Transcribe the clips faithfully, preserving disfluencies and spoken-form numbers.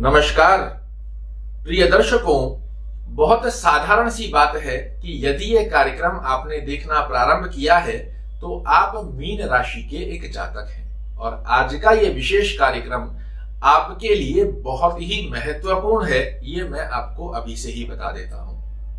नमस्कार प्रिय दर्शकों, बहुत साधारण सी बात है कि यदि ये कार्यक्रम आपने देखना प्रारंभ किया है तो आप मीन राशि के एक जातक हैं और आज का ये विशेष कार्यक्रम आपके लिए बहुत ही महत्वपूर्ण है। ये मैं आपको अभी से ही बता देता हूं।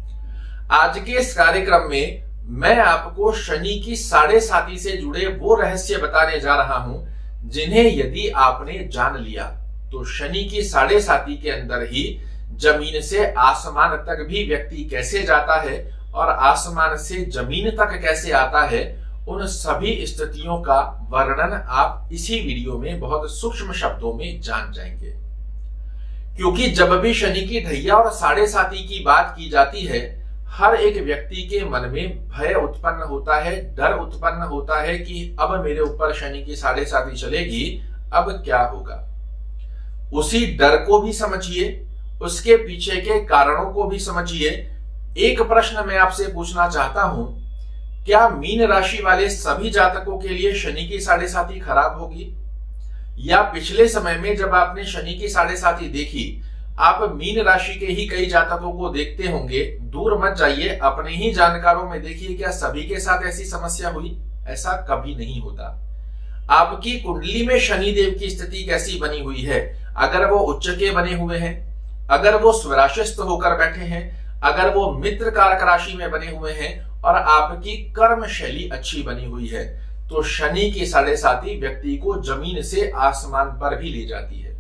आज के इस कार्यक्रम में मैं आपको शनि की साढ़े साती से जुड़े वो रहस्य बताने जा रहा हूं जिन्हें यदि आपने जान लिया तो शनि की साढ़े साती के अंदर ही जमीन से आसमान तक भी व्यक्ति कैसे जाता है और आसमान से जमीन तक कैसे आता है, उन सभी स्थितियों का वर्णन आप इसी वीडियो में बहुत सूक्ष्म शब्दों में जान जाएंगे। क्योंकि जब भी शनि की ढैया और साढ़े साती की बात की जाती है, हर एक व्यक्ति के मन में भय उत्पन्न होता है, डर उत्पन्न होता है कि अब मेरे ऊपर शनि की साढ़े साती चलेगी, अब क्या होगा। उसी डर को भी समझिए, उसके पीछे के कारणों को भी समझिए। एक प्रश्न मैं आपसे पूछना चाहता हूं, क्या मीन राशि वाले सभी जातकों के लिए शनि की साढ़े साती खराब होगी? या पिछले समय में जब आपने शनि की साढ़े साती देखी, आप मीन राशि के ही कई जातकों को देखते होंगे। दूर मत जाइए, अपने ही जानकारों में देखिए, क्या सभी के साथ ऐसी समस्या हुई? ऐसा कभी नहीं होता। आपकी कुंडली में शनि देव की स्थिति कैसी बनी हुई है, अगर वो उच्च के बने हुए हैं, अगर वो स्वराशिस्थ होकर बैठे हैं, अगर वो मित्र कारक राशि में बने हुए हैं और आपकी कर्म शैली अच्छी बनी हुई है, तो शनि की साढ़े साती व्यक्ति को जमीन से आसमान पर भी ले जाती है।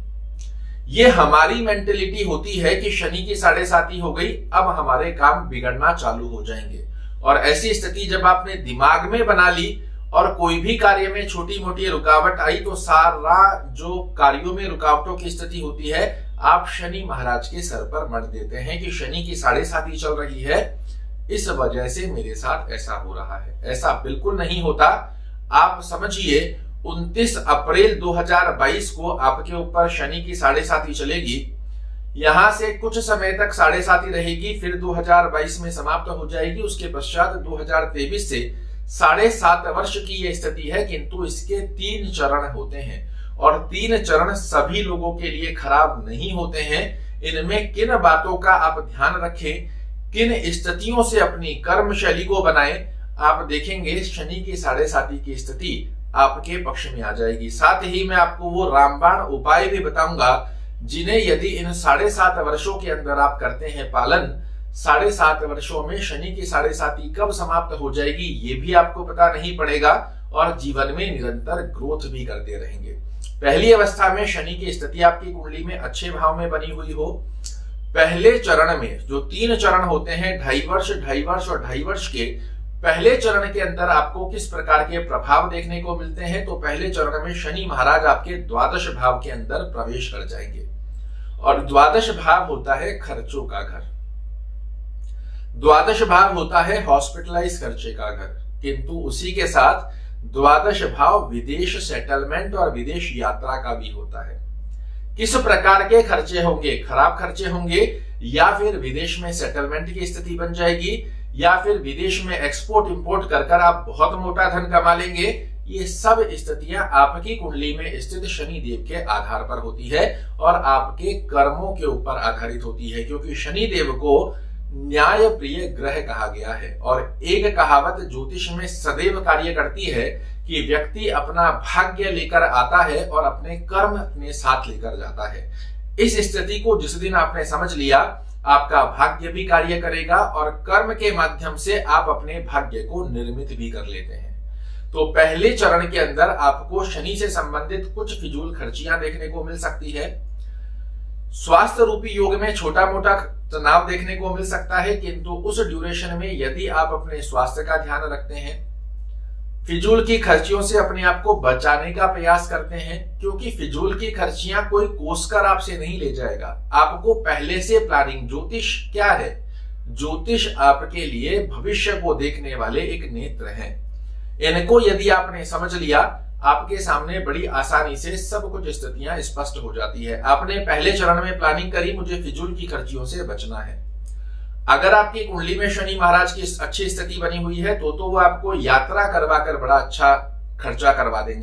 ये हमारी मेंटेलिटी होती है कि शनि की साढ़े साती हो गई, अब हमारे काम बिगड़ना चालू हो जाएंगे। और ऐसी स्थिति जब आपने दिमाग में बना ली और कोई भी कार्य में छोटी मोटी रुकावट आई तो सारा जो कार्यों में रुकावटों की स्थिति होती है, आप शनि महाराज के सर पर मढ़ देते हैं कि शनि की साढ़े साती चल रही है, इस वजह से मेरे साथ ऐसा हो रहा है। ऐसा बिल्कुल नहीं होता। आप समझिए, उनतीस अप्रैल दो हज़ार बाईस को आपके ऊपर शनि की साढ़े साती चलेगी। यहां से कुछ समय तक साढ़े साती रहेगी, फिर दो हज़ार बाईस में समाप्त हो जाएगी। उसके पश्चात दो हज़ार तेईस से साढ़े सात वर्ष की यह स्थिति है, किंतु इसके तीन चरण होते हैं और तीन चरण सभी लोगों के लिए खराब नहीं होते हैं। इनमें किन बातों का आप ध्यान रखें, किन स्थितियों से अपनी कर्म शैली को बनाएं, आप देखेंगे शनि की साढ़े साती की स्थिति आपके पक्ष में आ जाएगी। साथ ही मैं आपको वो रामबाण उपाय भी बताऊंगा जिन्हें यदि इन साढ़े सात वर्षों के अंदर आप करते हैं पालन, साढ़े सात वर्षों में शनि की साढ़े साती कब समाप्त हो जाएगी ये भी आपको पता नहीं पड़ेगा और जीवन में निरंतर ग्रोथ भी करते रहेंगे। पहली अवस्था में शनि की स्थिति आपकी कुंडली में अच्छे भाव में बनी हुई हो। पहले चरण में जो तीन चरण होते हैं, ढाई वर्ष ढाई वर्ष और ढाई वर्ष के, पहले चरण के अंदर आपको किस प्रकार के प्रभाव देखने को मिलते हैं, तो पहले चरण में शनि महाराज आपके द्वादश भाव के अंदर प्रवेश कर जाएंगे और द्वादश भाव होता है खर्चों का घर, द्वादश भाव होता है हॉस्पिटलाइज खर्चे का घर, किंतु उसी के साथ द्वादश भाव विदेश सेटलमेंट और विदेश यात्रा का भी होता है। किस प्रकार के खर्चे होंगे? खराब खर्चे होंगे या फिर विदेश में सेटलमेंट की स्थिति बन जाएगी या फिर विदेश में एक्सपोर्ट इंपोर्ट कर कर आप बहुत मोटा धन कमा लेंगे। ये सब स्थितियां आपकी कुंडली में स्थित शनि देव के आधार पर होती है और आपके कर्मों के ऊपर आधारित होती है, क्योंकि शनि देव को न्याय प्रिय ग्रह कहा गया है। और एक कहावत ज्योतिष में सदैव कार्य करती है कि व्यक्ति अपना भाग्य लेकर आता है और अपने कर्म अपने साथ लेकर जाता है। इस स्थिति को जिस दिन आपने समझ लिया, आपका भाग्य भी कार्य करेगा और कर्म के माध्यम से आप अपने भाग्य को निर्मित भी कर लेते हैं। तो पहले चरण के अंदर आपको शनि से संबंधित कुछ फिजूल खर्चियां देखने को मिल सकती है। स्वास्थ्य रूपी योग में छोटा मोटा तनाव देखने को मिल सकता है, किंतु उस ड्यूरेशन में यदि आप अपने स्वास्थ्य का ध्यान रखते हैं, फिजूल की खर्चियों से अपने आप को बचाने का प्रयास करते हैं, क्योंकि फिजूल की खर्चियां कोई कोसकर आपसे नहीं ले जाएगा। आपको पहले से प्लानिंग, ज्योतिष क्या है? ज्योतिष आपके लिए भविष्य को देखने वाले एक नेत्र हैं। इनको यदि आपने समझ लिया, आपके सामने बड़ी आसानी से सब कुछ स्थितियां स्पष्ट हो जाती है। आपने पहले चरण में प्लानिंग करी, मुझे फिजूल की खर्चियों से बचना है। अगर आपकी कुंडली में शनि महाराज की अच्छी स्थिति बनी हुई है तो तो वो आपको यात्रा करवा कर बड़ा अच्छा खर्चा करवा देंगे।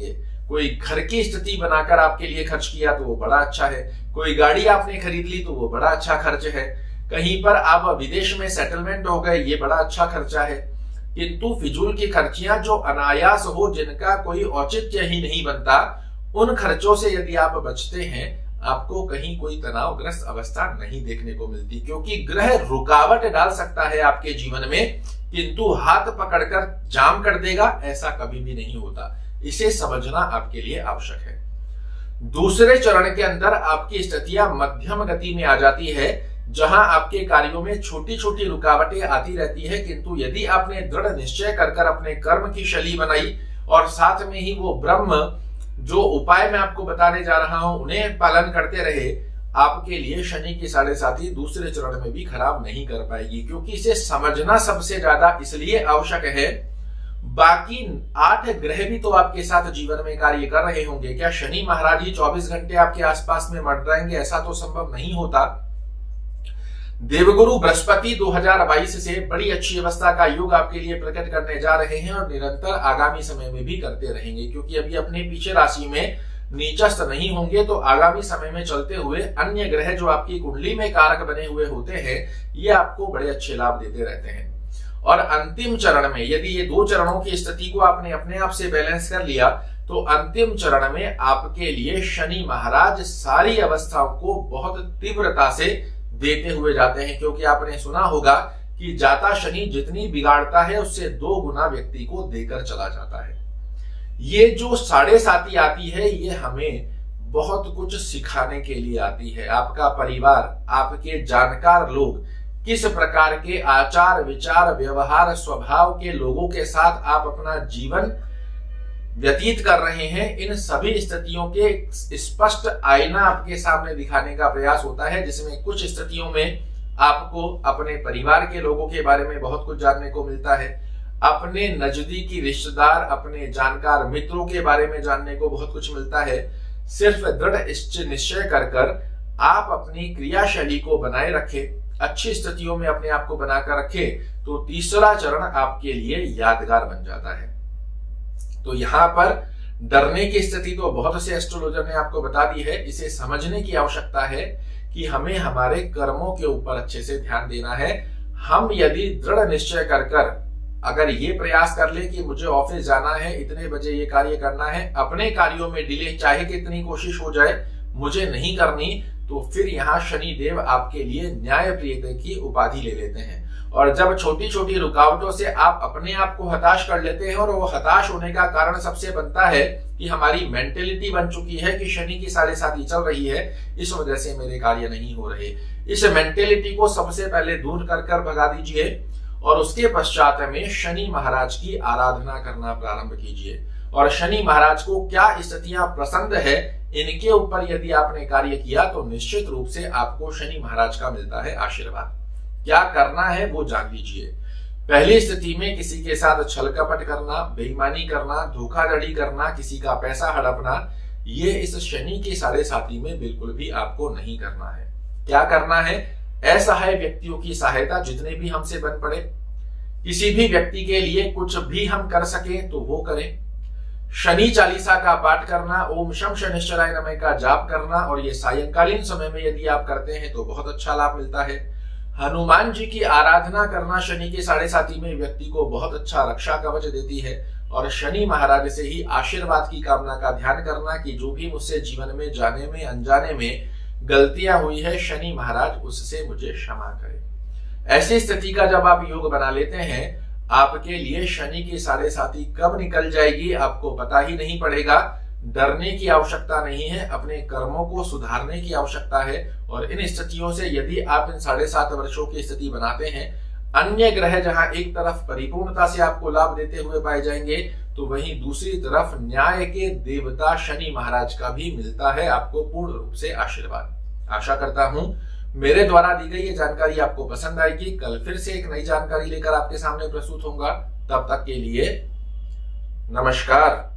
कोई घर की स्थिति बनाकर आपके लिए खर्च किया तो वो बड़ा अच्छा है, कोई गाड़ी आपने खरीद ली तो वो बड़ा अच्छा खर्च है, कहीं पर आप विदेश में सेटलमेंट हो गए, ये बड़ा अच्छा खर्चा है। किंतु फिजूल की खर्चियां जो अनायास हो, जिनका कोई औचित्य ही नहीं बनता, उन खर्चों से यदि आप बचते हैं, आपको कहीं कोई तनावग्रस्त अवस्था नहीं देखने को मिलती, क्योंकि ग्रह रुकावट डाल सकता है आपके जीवन में, किंतु हाथ पकड़कर जाम कर देगा ऐसा कभी भी नहीं होता। इसे समझना आपके लिए आवश्यक है। दूसरे चरण के अंदर आपकी स्थितियां मध्यम गति में आ जाती है, जहां आपके कार्यों में छोटी छोटी रुकावटें आती रहती है, किंतु यदि आपने दृढ़ निश्चय कर कर अपने कर्म की शैली बनाई और साथ में ही वो ब्रह्म जो उपाय मैं आपको बताने जा रहा हूं उन्हें पालन करते रहे, आपके लिए शनि की साढ़े साथी दूसरे चरण में भी खराब नहीं कर पाएगी। क्योंकि इसे समझना सबसे ज्यादा इसलिए आवश्यक है, बाकी आठ ग्रह भी तो आपके साथ जीवन में कार्य कर रहे होंगे। क्या शनि महाराज ही चौबीस घंटे आपके आसपास में मंडराएंगे? ऐसा तो संभव नहीं होता। देवगुरु बृहस्पति दो हज़ार बाईस से बड़ी अच्छी अवस्था का योग आपके लिए प्रकट करने जा रहे हैं और निरंतर आगामी समय में भी करते रहेंगे, क्योंकि अभी अपने पीछे राशि में नीचस्थ नहीं होंगे, तो आगामी समय में चलते हुए अन्य ग्रह जो आपकी कुंडली में कारक बने हुए होते हैं, ये आपको बड़े अच्छे लाभ देते रहते हैं। और अंतिम चरण में यदि ये दो चरणों की स्थिति को आपने अपने आप से बैलेंस कर लिया, तो अंतिम चरण में आपके लिए शनि महाराज सारी अवस्थाओं को बहुत तीव्रता से देते हुए जाते हैं। क्योंकि आपने सुना होगा कि जाता शनि जितनी बिगाड़ता है उससे दो गुना व्यक्ति को देकर चला जाता है। ये जो साढ़े साती आती है, ये हमें बहुत कुछ सिखाने के लिए आती है। आपका परिवार, आपके जानकार लोग किस प्रकार के आचार विचार व्यवहार स्वभाव के लोगों के साथ आप अपना जीवन व्यतीत कर रहे हैं, इन सभी स्थितियों के स्पष्ट आईना आपके सामने दिखाने का प्रयास होता है, जिसमें कुछ स्थितियों में आपको अपने परिवार के लोगों के बारे में बहुत कुछ जानने को मिलता है, अपने नजदीकी रिश्तेदार, अपने जानकार मित्रों के बारे में जानने को बहुत कुछ मिलता है। सिर्फ दृढ़ निश्चय कर कर आप अपनी क्रियाशैली को बनाए रखें, अच्छी स्थितियों में अपने आप को बनाकर रखें, तो तीसरा चरण आपके लिए यादगार बन जाता है। तो यहां पर डरने की स्थिति तो बहुत से एस्ट्रोलॉजर ने आपको बता दी है। इसे समझने की आवश्यकता है कि हमें हमारे कर्मों के ऊपर अच्छे से ध्यान देना है। हम यदि दृढ़ निश्चय कर कर अगर ये प्रयास कर ले कि मुझे ऑफिस जाना है, इतने बजे ये कार्य करना है, अपने कार्यों में डिले चाहे कितनी कोशिश हो जाए मुझे नहीं करनी, तो फिर यहाँ शनि देव आपके लिए न्याय प्रिय की उपाधि ले लेते हैं। और जब छोटी छोटी रुकावटों से आप अपने आप को हताश कर लेते हैं, और वो हताश होने का कारण सबसे बनता है कि हमारी मेंटेलिटी बन चुकी है कि शनि की साढ़े साती चल रही है, इस वजह से मेरे कार्य नहीं हो रहे। इस मेंटेलिटी को सबसे पहले दूर कर कर भगा दीजिए और उसके पश्चात में शनि महाराज की आराधना करना प्रारंभ कीजिए। और शनि महाराज को क्या स्थितियां पसंद है, इनके ऊपर यदि आपने कार्य किया तो निश्चित रूप से आपको शनि महाराज का मिलता है आशीर्वाद। क्या करना है वो जान लीजिए। पहली स्थिति में किसी के साथ छल कपट करना, बेईमानी करना, धोखाधड़ी करना, किसी का पैसा हड़पना, ये इस शनि की साढ़े साती में बिल्कुल भी आपको नहीं करना है। क्या करना है? असहाय व्यक्तियों की सहायता जितने भी हमसे बन पड़े, किसी भी व्यक्ति के लिए कुछ भी हम कर सके तो वो करें। शनि चालीसा का पाठ करना, ओम शम शनिश्चराय नमः का जाप करना, और ये सायंकालीन समय में यदि आप करते हैं तो बहुत अच्छा लाभ मिलता है। हनुमान जी की आराधना करना शनि की साढ़े साती में व्यक्ति को बहुत अच्छा रक्षा कवच देती है। और शनि महाराज से ही आशीर्वाद की कामना का ध्यान करना कि जो भी मुझसे जीवन में जाने में अनजाने में गलतियां हुई है, शनि महाराज उससे मुझे क्षमा करे। ऐसी स्थिति का जब आप योग बना लेते हैं, आपके लिए शनि की साढ़े साती कब निकल जाएगी आपको पता ही नहीं पड़ेगा। डरने की आवश्यकता नहीं है, अपने कर्मों को सुधारने की आवश्यकता है। और इन स्थितियों से यदि आप इन साढ़े सात वर्षों की स्थिति बनाते हैं, अन्य ग्रह जहां एक तरफ परिपूर्णता से आपको लाभ देते हुए पाए जाएंगे, तो वहीं दूसरी तरफ न्याय के देवता शनि महाराज का भी मिलता है आपको पूर्ण रूप से आशीर्वाद। आशा करता हूं मेरे द्वारा दी गई ये जानकारी आपको पसंद आएगी। कल फिर से एक नई जानकारी लेकर आपके सामने प्रस्तुत होऊंगा। तब तक के लिए नमस्कार।